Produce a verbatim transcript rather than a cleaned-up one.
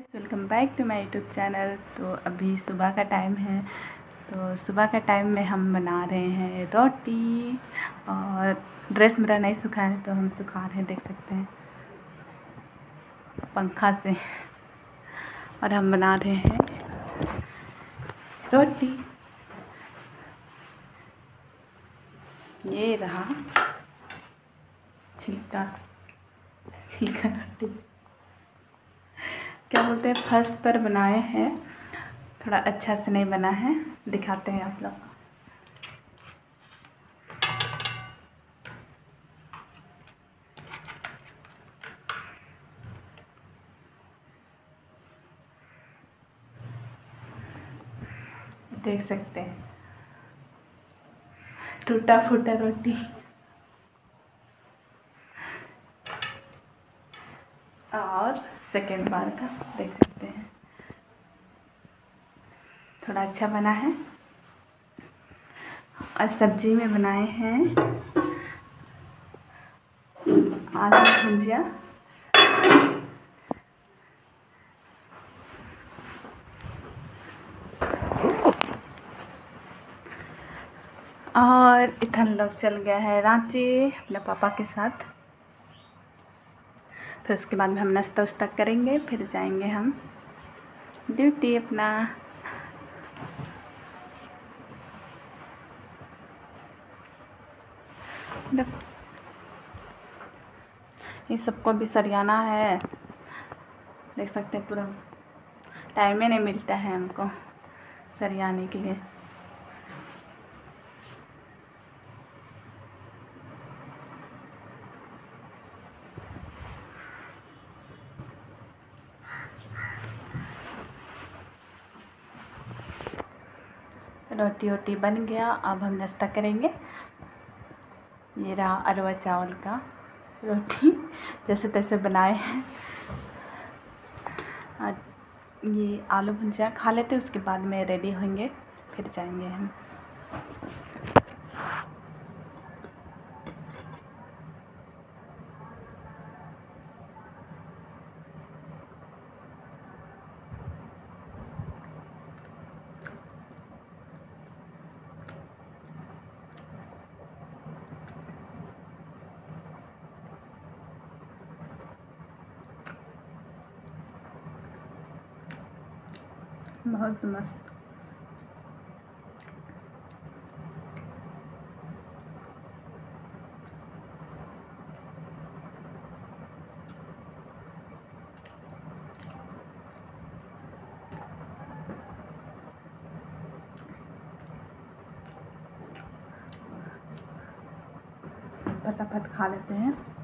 Welcome back to my YouTube channel. तो अभी सुबह का टाइम है, तो सुबह का टाइम में हम बना रहे हैं रोटी। और ड्रेस मेरा नहीं सूखा है तो हम सुखा रहे हैं, देख सकते हैं पंखा से। और हम बना रहे हैं रोटी। ये रहा छिलका छिलका रोटी, क्या बोलते हैं, फर्स्ट पर बनाए हैं, थोड़ा अच्छा से नहीं बना है, दिखाते हैं आप लोग। देख सकते हैं टूटा फूटा रोटी। और सेकेंड बार का देख सकते हैं, थोड़ा अच्छा बना है। और सब्जी में बनाए हैं आलू भुजिया, और इधर लोग चल गया है रांची अपने पापा के साथ। फिर उसके बाद में हम नाश्ता उस्ता करेंगे, फिर जाएंगे हम ड्यूटी अपना। ये सबको भी सरियाना है, देख सकते हैं। पूरा टाइम ही नहीं मिलता है हमको सरियाने के लिए। रोटी वोटी बन गया, अब हम नाश्ता करेंगे। ये रहा अरवा चावल का रोटी, जैसे तैसे बनाए हैं। और ये आलू भुजिया खा लेते, उसके बाद में रेडी होंगे, फिर जाएंगे हम। बहुत मस्त। फटाफट खा लेते हैं।